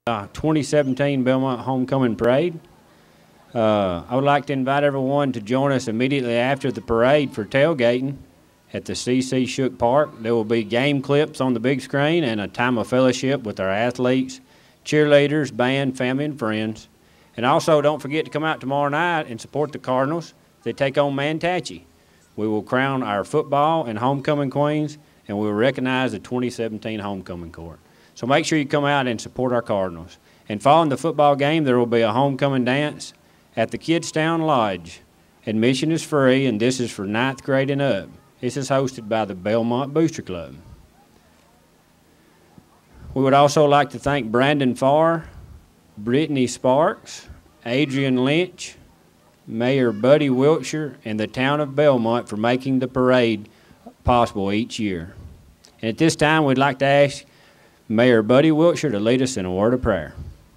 2017 Belmont Homecoming Parade. I would like to invite everyone to join us immediately after the parade for tailgating at the C.C. Shook Park. There will be game clips on the big screen and a time of fellowship with our athletes, cheerleaders, band, family, and friends. And also, don't forget to come out tomorrow night and support the Cardinals. They take on Manatachee. We will crown our football and homecoming queens, and we will recognize the 2017 homecoming court. So make sure you come out and support our Cardinals. And following the football game, there will be a homecoming dance at the Kidstown Lodge. Admission is free, and this is for 9th grade and up. This is hosted by the Belmont Booster Club. We would also like to thank Brandon Farr, Brittany Sparks, Adrian Lynch, Mayor Buddy Wiltshire, and the town of Belmont for making the parade possible each year. And at this time, we'd like to ask Mayor Buddy Wiltshire to lead us in a word of prayer.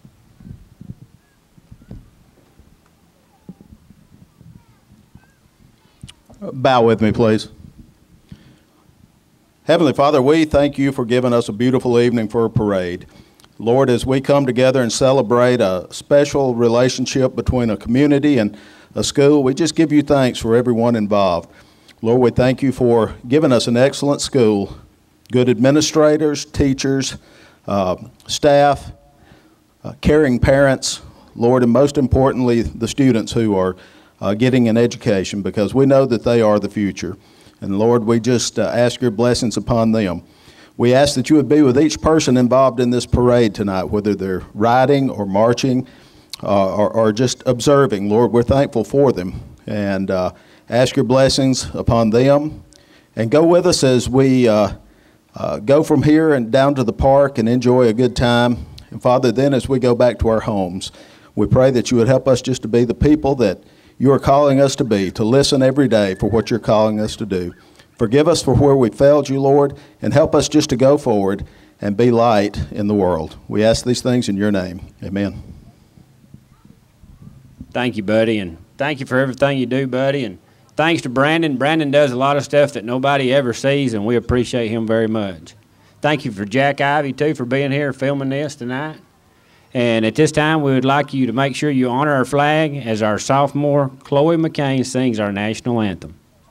Bow with me, please. Heavenly Father, we thank you for giving us a beautiful evening for a parade. Lord, as we come together and celebrate a special relationship between a community and a school, we just give you thanks for everyone involved. Lord, we thank you for giving us an excellent school, good administrators, teachers, staff, caring parents, Lord, and most importantly, the students who are getting an education, because we know that they are the future. And Lord, we just ask your blessings upon them. We ask that you would be with each person involved in this parade tonight, whether they're riding or marching or just observing. Lord, we're thankful for them. And ask your blessings upon them. And go with us as we go from here and down to the park and enjoy a good time. And Father, then as we go back to our homes, we pray that you would help us just to be the people that you are calling us to be, to listen every day for what you're calling us to do. Forgive us for where we failed you, Lord, and help us just to go forward and be light in the world. We ask these things in your name. Amen. Thank you, Buddy, and thank you for everything you do, Buddy. And thanks to Brandon. Brandon does a lot of stuff that nobody ever sees, and we appreciate him very much. Thank you for Jack Ivy, too, for being here filming this tonight. And at this time, we would like you to make sure you honor our flag as our sophomore, Chloe McCain, sings our national anthem.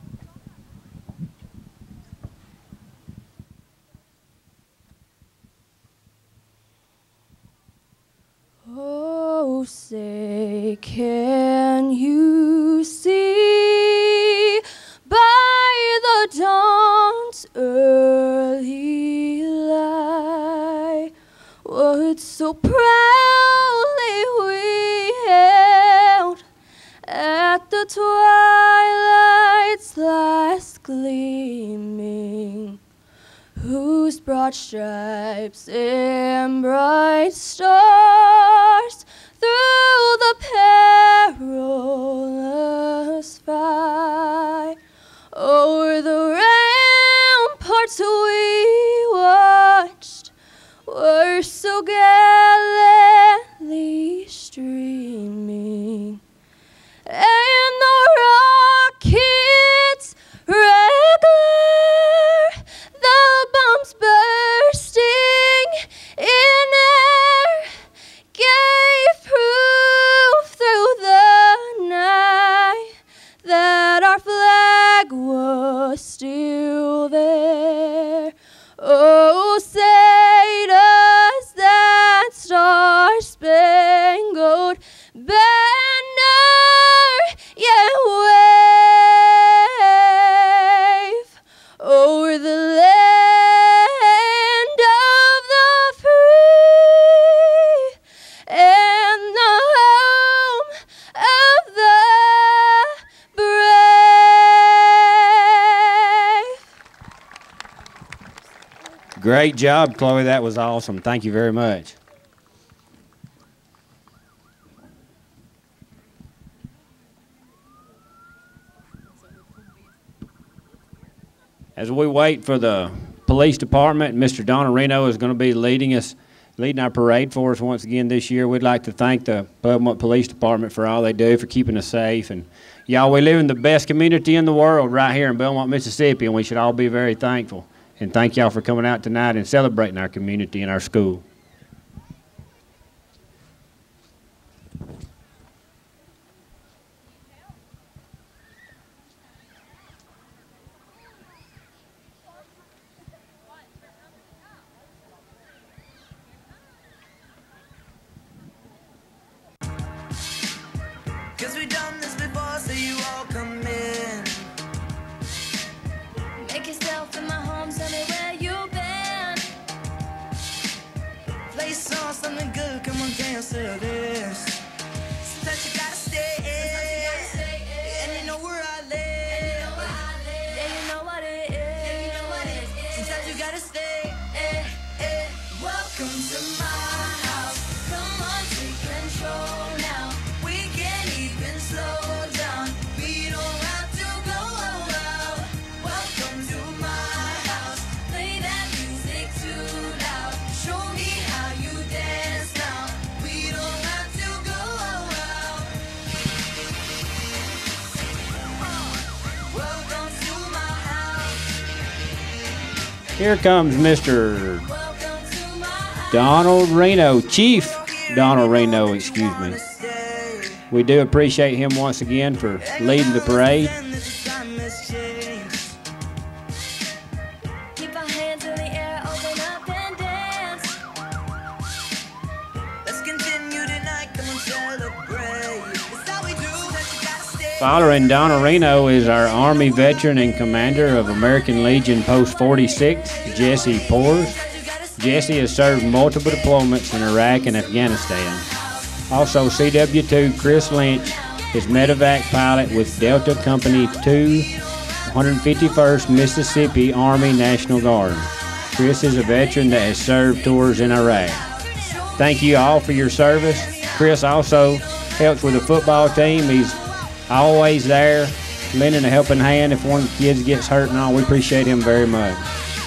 Oh, say, can you see by the dawn's early light what so proudly we hailed at the twilight's last gleaming, whose broad stripes and bright stars through the perilous fight o'er the ramparts we watched were so gallantly streaming, and the rockets regular, the bombs bursting in air, gave proof through the night that our flag was still there. Oh, say does that star-spangled banner yet wave over the land of the free and the home of the brave. Great job, Chloe. That was awesome. Thank you very much. As we wait for the police department, Mr. Donna Reno is going to be leading our parade for us once again this year. We'd like to thank the Belmont Police Department for all they do for keeping us safe. And y'all, we live in the best community in the world right here in Belmont, Mississippi, and we should all be very thankful. And thank y'all for coming out tonight and celebrating our community and our school. 'Cause we done this before, so you all come in. Make yourself in my home, tell me where you've been. Play song, something good, come on, dance to this. Sometimes you gotta stay, and you know where I live. Yeah, you know what it is. Sometimes you gotta stay. Welcome to my house. Come on, take control now. We can even slow down. We don't have to go out. Welcome to my house. Play that music too loud. Show me how you dance now. We don't have to go out. Welcome to my house. Here comes Mr. Welcome to my house. Donald Reno, Chief Donald Reno, excuse me. Stay. We do appreciate him once again for leading the parade. And this time has changed. Keep our hands in the air, open up and dance. Let's continue tonight, come and celebrate. It's how we do. Sometimes you gotta stay. Following Donald Reno is our Army veteran and commander of American Legion Post 46, Jesse Poors. Jesse has served multiple deployments in Iraq and Afghanistan. Also, CW2 Chris Lynch is medevac pilot with Delta Company 2, 151st Mississippi Army National Guard. Chris is a veteran that has served tours in Iraq. Thank you all for your service. Chris also helps with the football team. He's always there, lending a helping hand if one of the kids gets hurt and all. We appreciate him very much.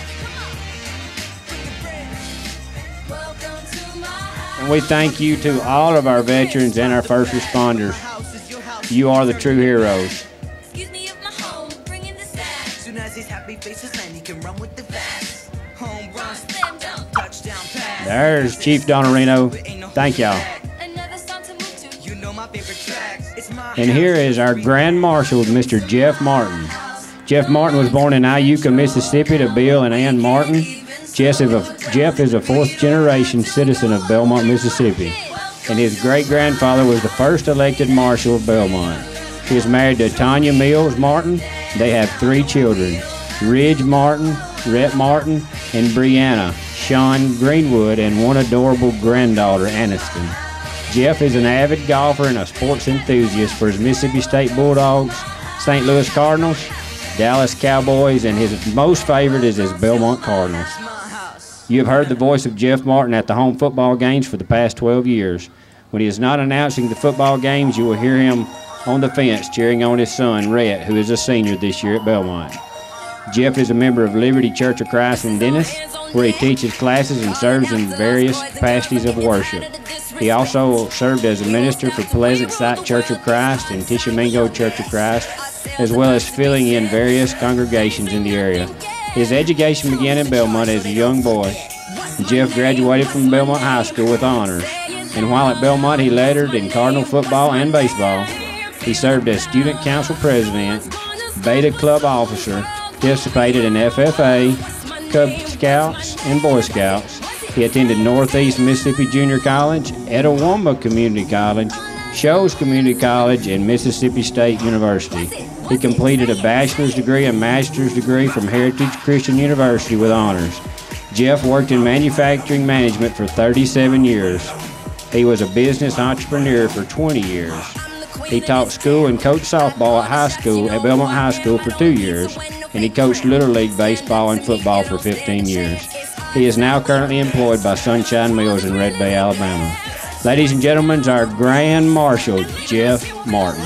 And we thank you to all of our veterans and our first responders. House is your house. You are the true heroes. Excuse me if my home bringing the sack. Soon as these happy faces land, he can run with the fast. Home run, Slam dunk. touchdown pass. There's Chief Donald Reno. Thank y'all. Another song to move to. You know my favorite tracks. It's my And here is our Grand Marshal, Mr. Jeff Martin. Jeff Martin was born in Iuka, Mississippi to Bill and Ann Martin. Jeff is a fourth-generation citizen of Belmont, Mississippi, and his great-grandfather was the first elected marshal of Belmont. He is married to Tanya Mills Martin. They have 3 children, Ridge Martin, Rhett Martin, and Brianna, Sean Greenwood, and one adorable granddaughter, Aniston. Jeff is an avid golfer and a sports enthusiast for his Mississippi State Bulldogs, St. Louis Cardinals, Dallas Cowboys, and his most favorite is his Belmont Cardinals. You have heard the voice of Jeff Martin at the home football games for the past 12 years. When he is not announcing the football games, you will hear him on the fence cheering on his son, Rhett, who is a senior this year at Belmont. Jeff is a member of Liberty Church of Christ in Dennis, where he teaches classes and serves in various capacities of worship. He also served as a minister for Pleasant Sight Church of Christ and Tishomingo Church of Christ, as well as filling in various congregations in the area. His education began in Belmont as a young boy. Jeff graduated from Belmont High School with honors, and while at Belmont he lettered in Cardinal football and baseball. He served as student council president, Beta Club officer, participated in FFA, Cub Scouts, and Boy Scouts. He attended Northeast Mississippi Junior College, Etowah Community College, Shoals Community College, and Mississippi State University. He completed a bachelor's degree and master's degree from Heritage Christian University with honors. Jeff worked in manufacturing management for 37 years. He was a business entrepreneur for 20 years. He taught school and coached softball at Belmont High School for 2 years, and he coached Little League baseball and football for 15 years. He is now currently employed by Sunshine Mills in Red Bay, Alabama. Ladies and gentlemen, our Grand Marshal, Jeff Martin.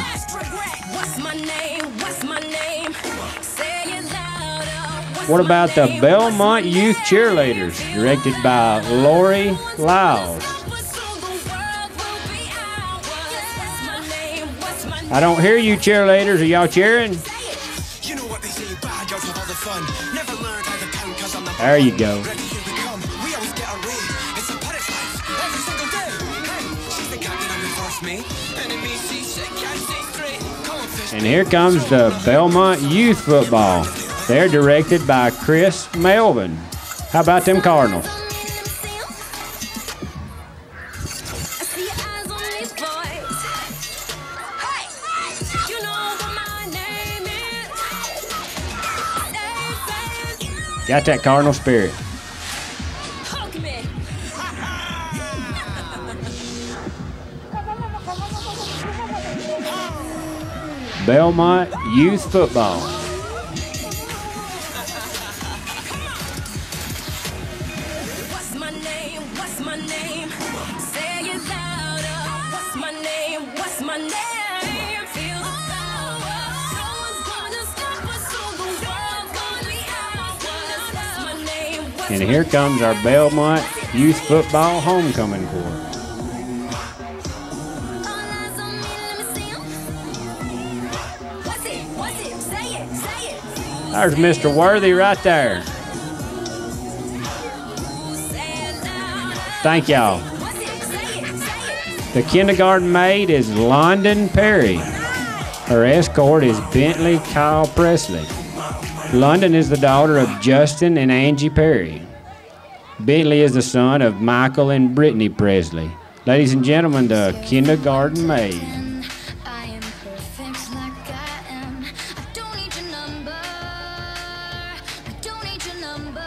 What about the Belmont Youth Cheerleaders, directed by Lori Lyles? I don't hear you, cheerleaders. Are y'all cheering? There you go. And here comes the Belmont Youth Football. They're directed by Chris Melvin. How about them Cardinals? Got that Cardinal spirit. Hug me. Belmont Youth Football. What's my name? What's my name? Say it louder. What's my name? What's my name? Feel the power. No one's gonna stop us, so the world's gonna be ours. What's my name? What's And here comes our Belmont Youth Football homecoming court. All eyes on me, let me see 'em. What's it? What's it? Say it. Say it. There's Mr. Worthy right there. Say it louder. Thank y'all. What's it? Say it. Say it. The kindergarten maid is London Perry. Her escort is Bentley Kyle Presley. London is the daughter of Justin and Angie Perry. Bentley is the son of Michael and Brittany Presley. Ladies and gentlemen, the kindergarten maid. I am perfect like I am. I don't need your number. I don't need your number.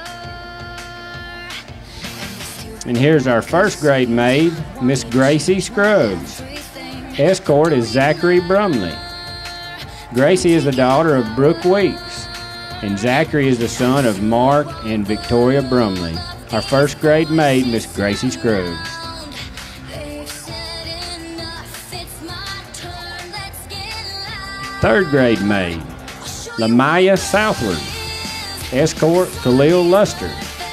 And here's our first grade maid, Miss Gracie Scruggs. Escort is Zachary Brumley. Gracie is the daughter of Brooke Weeks. And Zachary is the son of Mark and Victoria Brumley. Our first grade maid, Miss Gracie Scruggs. They've said enough. It's my turn. Let's get loud. Third grade maid, Lamaya Southward. Escort, Khalil Luster.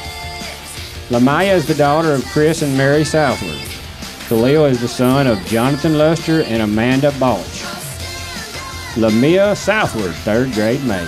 Lamaya is the daughter of Chris and Mary Southward. Khalil is the son of Jonathan Luster and Amanda Balch. Lamia Southward, third grade maid.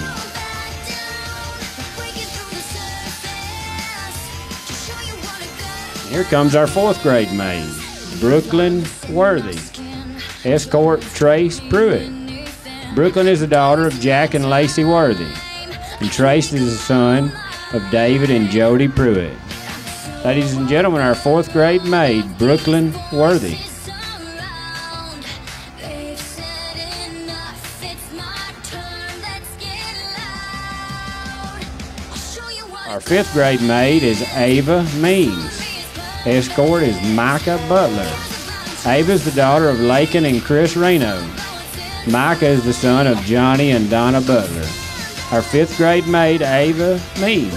Breaking through the surface to show you what I got. Here comes our fourth grade maid, Brooklyn Worthy. Escort, Trace Pruitt. Brooklyn is the daughter of Jack and Lacey Worthy. And Trace is the son of David and Jody Pruitt. Ladies and gentlemen, our fourth grade maid, Brooklyn Worthy. Surround. They've said enough. It's my turn. Let's get loud. I'll show you what Our fifth grade maid is Ava Means. Escort is Micah Butler. Ava is the daughter of Lakin and Chris Reno. Micah is the son of Johnny and Donna Butler. Our fifth grade maid, Ava Means.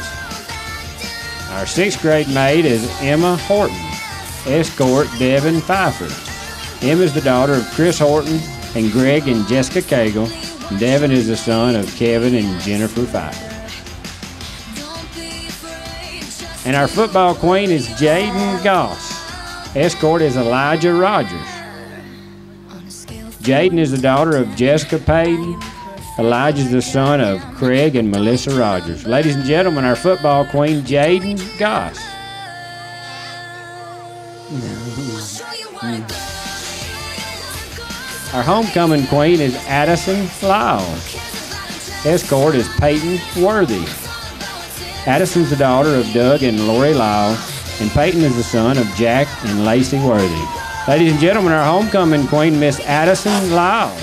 Our sixth grade maid is Emma Horton. Escort, Devin Pfeiffer. Emma is the daughter of Chris Horton and Greg and Jessica Cagle. And Devin is the son of Kevin and Jennifer Pfeiffer. Don't be afraid. Just And our football queen is Jaden Goss. Escort is Elijah Rogers. on a scale from Jaden is the daughter of Jessica Payton. Elijah is the son of Craig and Melissa Rogers. Ladies and gentlemen, our football queen, Jaden Goss. show you what I got. Our homecoming queen is Addison Lyles. Escort is Peyton Worthy. Addison's the daughter of Doug and Lori Lyles, and Peyton is the son of Jack and Lacey Worthy. Ladies and gentlemen, our homecoming queen, Miss Addison Lyles.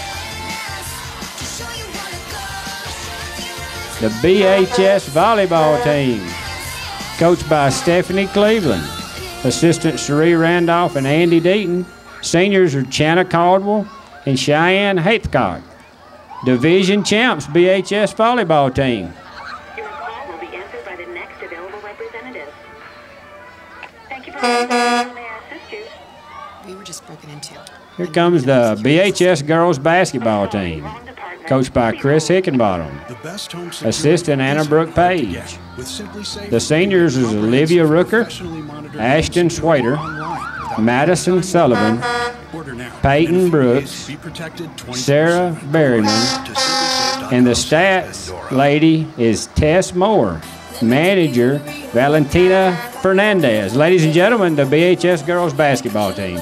The BHS volleyball team, coached by Stephanie Cleveland. Assistant Cherie Randolph and Andy Deaton. Seniors are Channa Caldwell and Cheyenne Haithcock. Division champs BHS volleyball team. Your call will be answered by the next available representative. Thank you for holding. May I assist you? We were just broken into. Here comes the BHS girls basketball team, Wrong department. coached by Chris Hickenbottom. The best home Assistant Anna Brooke Page. With Simply Safe, The seniors is Olivia Rooker, professionally monitored Ashton Swader, online without Madison Sullivan, order now. Peyton Brooks, Be protected 24/7. Sarah Berryman, To simplysafe.com. and the stats lady is Tess Moore. Manager Valentina Fernandez. Ladies and gentlemen, the BHS girls basketball team.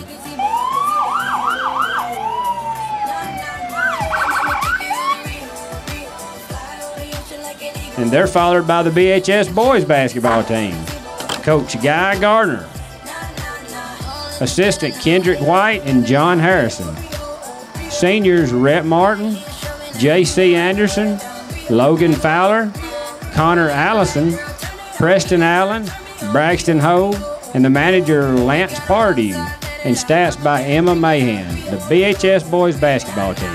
And they're followed by the BHS boys basketball team. Coach Guy Gardner. Assistant Kendrick White and John Harrison. Seniors Rhett Martin, J.C. Anderson, Logan Fowler, Connor Allison, Preston Allen, Braxton Hogue, and the manager Lance Pardue, and stats by Emma Mahan, the BHS boys basketball team.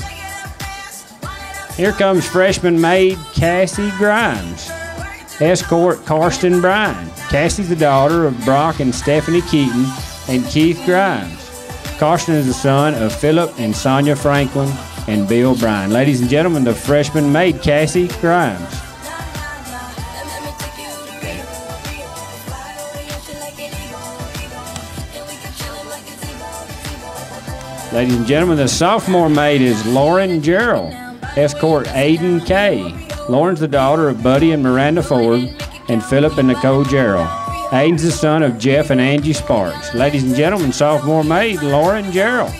Here comes freshman maid Cassie Grimes. Escort Karsten Bryan. Cassie's the daughter of Brock and Stephanie Keaton and Keith Grimes. Karsten is the son of Philip and Sonia Franklin and Bill Bryan. Ladies and gentlemen, the freshman maid Cassie Grimes. Ladies and gentlemen, the sophomore maid is Lauren Gerald. Escort Aiden Kay. Lauren's the daughter of Buddy and Miranda Ford and Philip and Nicole Gerald. Aiden's the son of Jeff and Angie Sparks. Ladies and gentlemen, sophomore maid Lauren Gerald.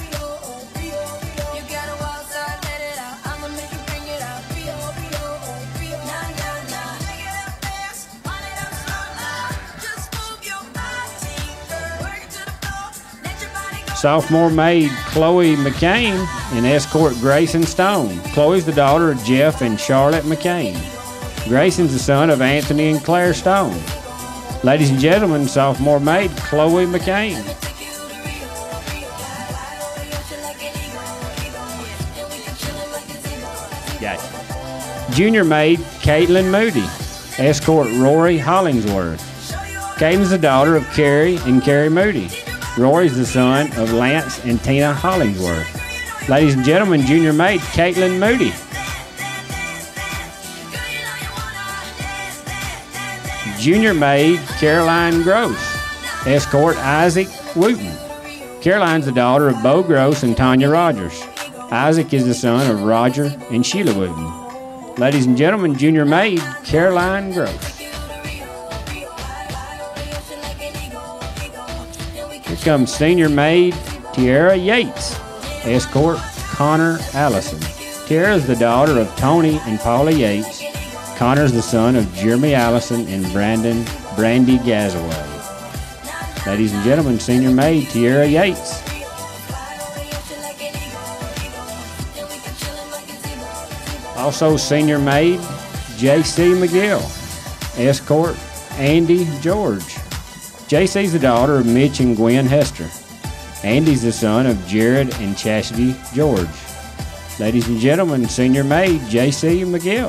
Sophomore maid Chloe McCain and escort Grayson Stone. Chloe's the daughter of Jeff and Charlotte McCain. Grayson's the son of Anthony and Claire Stone. Ladies and gentlemen, sophomore maid Chloe McCain. Gotcha. Junior maid Caitlin Moody. Escort Rory Hollingsworth. Caitlin's the daughter of Carrie and Carrie Moody. Rory's the son of Lance and Tina Hollingsworth. Ladies and gentlemen, junior maid Caitlin Moody. Junior maid Caroline Gross. Escort Isaac Wooten. Caroline's the daughter of Bo Gross and Tanya Rogers. Isaac is the son of Roger and Sheila Wooten. Ladies and gentlemen, junior maid Caroline Gross. Here comes senior maid Tiara Yates. Escort Connor Allison. Tiara's the daughter of Tony and Paula Yates. Connor's the son of Jeremy Allison and Brandy Gazaway. Ladies and gentlemen, senior maid Tiara Yates. Also senior maid J.C. McGill. Escort Andy George. J.C.'s the daughter of Mitch and Gwen Hester. Andy's the son of Jared and Chastity George. Ladies and gentlemen, senior maid J.C. McGill.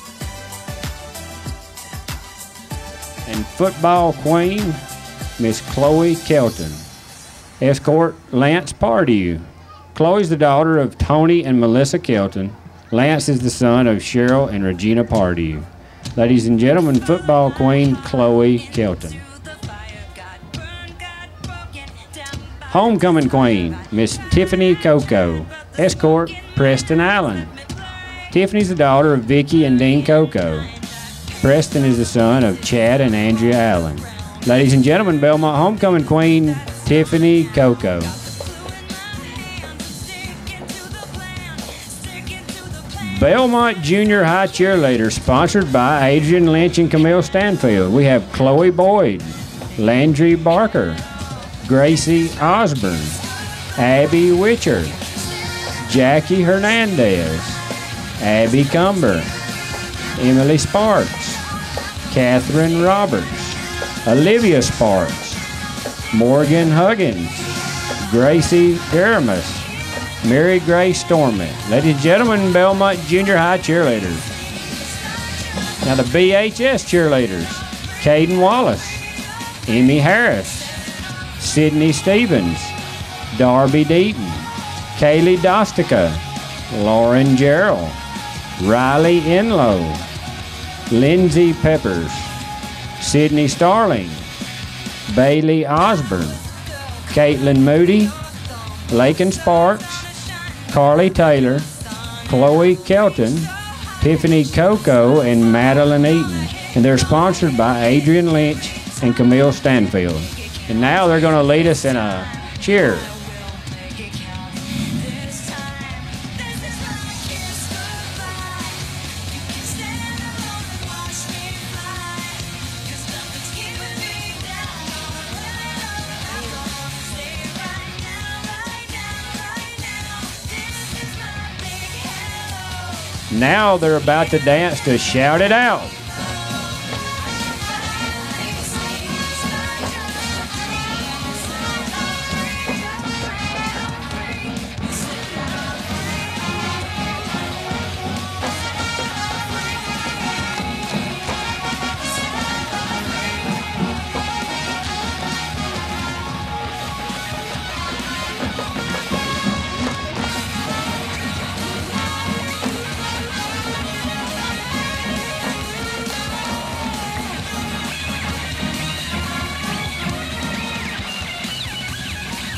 And football queen, Miss Chloe Kelton. Escort Lance Pardue. Chloe's the daughter of Tony and Melissa Kelton. Lance is the son of Cheryl and Regina Pardue. Ladies and gentlemen, football queen Chloe Kelton. Homecoming queen, Miss Tiffany Coco. Escort Preston Allen. Tiffany's the daughter of Vicky and Dean Coco. Preston is the son of Chad and Andrea Allen. Ladies and gentlemen, Belmont homecoming queen Tiffany Coco. Belmont Junior High Cheerleader, sponsored by Adrian Lynch and Camille Stanfield. We have Chloe Boyd, Landry Barker, Gracie Osborne, Abby Witcher, Jackie Hernandez, Abby Cumber, Emily Sparks, Catherine Roberts, Olivia Sparks, Morgan Huggins, Gracie Garamus, Mary Grace Stormy. Ladies and gentlemen, Belmont Junior High cheerleaders. Now the BHS cheerleaders, Caden Wallace, Emmy Harris, Sydney Stevens, Darby Deaton, Kaylee Dostika, Lauren Gerald, Riley Enlow, Lindsay Peppers, Sydney Starling, Bailey Osborne, Caitlin Moody, Lakin Sparks, Carly Taylor, Chloe Kelton, Tiffany Coco, and Madeline Eaton. And they're sponsored by Adrian Lynch and Camille Stanfield. And now they're going to lead us in a cheer. Now they're about to dance to Shout It Out.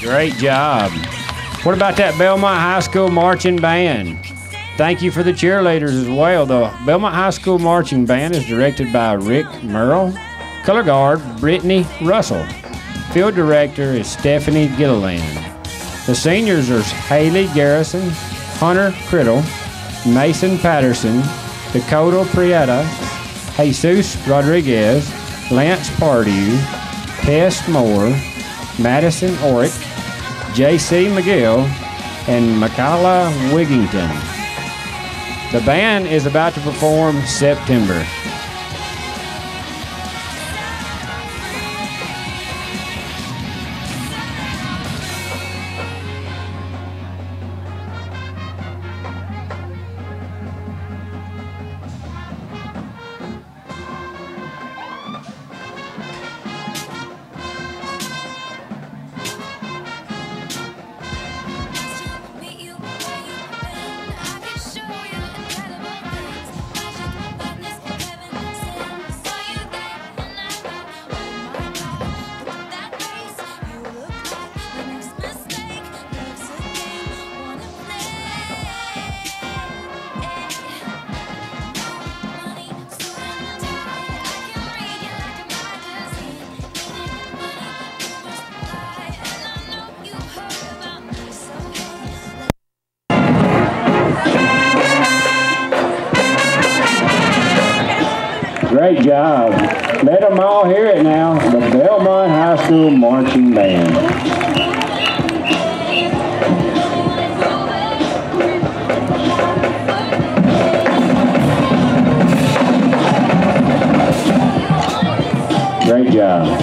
Great job. What about that Belmont High School marching band? Thank you for the cheerleaders as well. The Belmont High School marching band is directed by Rick Merle. Color guard, Brittany Russell. Field director is Stephanie Gilliland. The seniors are Haley Garrison, Hunter Criddle, Mason Patterson, Dakota Prieta, Jesus Rodriguez, Lance Pardue, Tess Moore, Madison Orick, J.C. McGill, and Michaela Wigington. The band is about to perform September. Great job. Let them all hear it now. The Belmont High School Marching Band. Great job.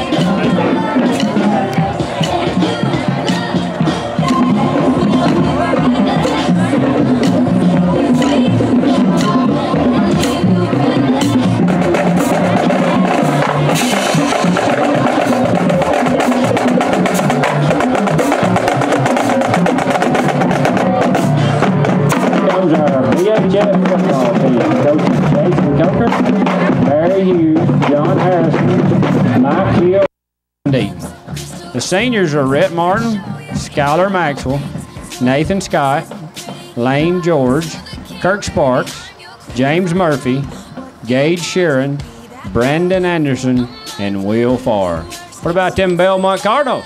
Comes our BHF football team. Coaches Jason Coker, Barry Hughes, John Harrison, Mike Hill, and Deaton. The seniors are Rhett Martin, Skylar Maxwell, Nathan Scott, Lane George, Kirk Sparks, James Murphy, Gage Sharon, Brandon Anderson, and Will Farr. What about them Belmont Cardinals?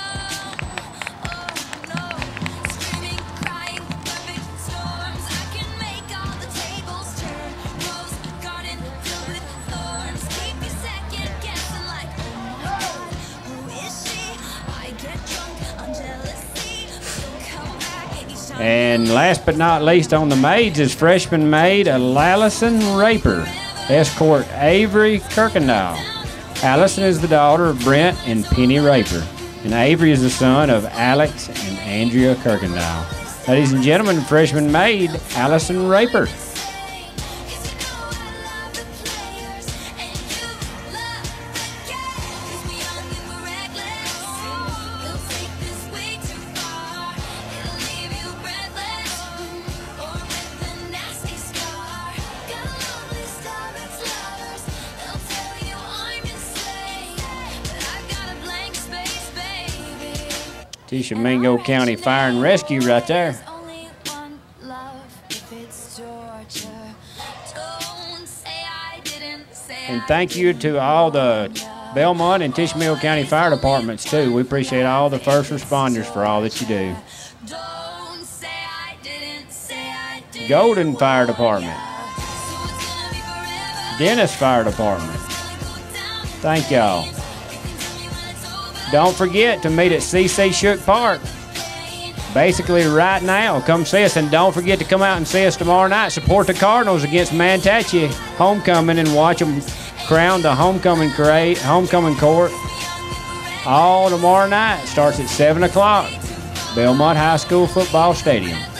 And last but not least on the maids is freshman maid Allison Raper, escort Avery Kirkendall. Allison is the daughter of Brent and Penny Raper, and Avery is the son of Alex and Andrea Kirkendall. Ladies and gentlemen, freshman maid Allison Raper. Tishomingo County Fire and Rescue right there. And thank you to all the Belmont and Tishomingo County Fire Departments too. We appreciate all the first responders for all that you do. Golden Fire Department. Dennis Fire Department. Thank y'all. Don't forget to meet at C.C. Shook Park. Basically right now, come see us, and don't forget to come out and see us tomorrow night. Support the Cardinals against Manatee homecoming and watch them crown the homecoming court. All tomorrow night. Starts at 7 o'clock. Belmont High School Football Stadium.